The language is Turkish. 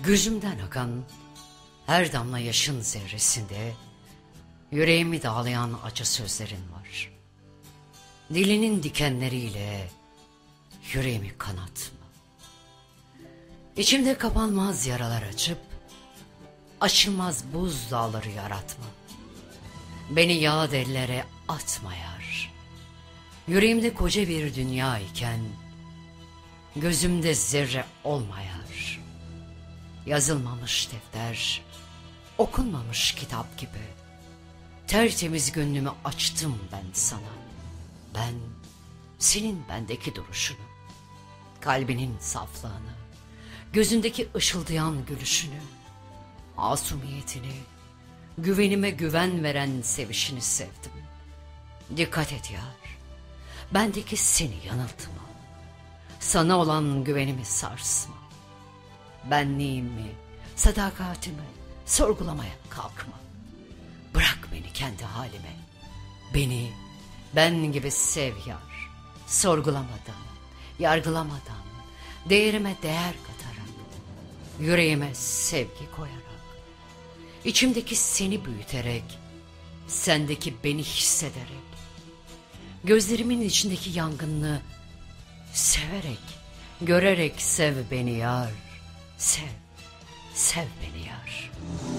Gözümden akan her damla yaşın zerresinde yüreğimi dağlayan acı sözlerin var. Dilinin dikenleriyle yüreğimi kanatma. İçimde kapanmaz yaralar açıp aşılmaz buz dağları yaratma. Beni yağ ellere atma yar. Yüreğimde koca bir dünya iken gözümde zerre olma yar. Yazılmamış defter, okunmamış kitap gibi tertemiz gönlümü açtım ben sana. Ben senin bendeki duruşunu, kalbinin saflığını, gözündeki ışıldayan gülüşünü, masumiyetini, güvenime güven veren sevişini sevdim. Dikkat et yar, bendeki seni yanıltma, sana olan güvenimi sarsma. Benliğimi, sadakatimi sorgulamaya kalkma. Bırak beni kendi halime. Beni ben gibi sev yar. Sorgulamadan, yargılamadan, değerime değer katarak, yüreğime sevgi koyarak, içimdeki seni büyüterek, sendeki beni hissederek, gözlerimin içindeki yangınını severek, görerek sev beni yar. Sev, sev beni yar.